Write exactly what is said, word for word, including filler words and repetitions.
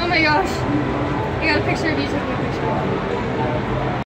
my gosh. I got a picture of you taking a picture.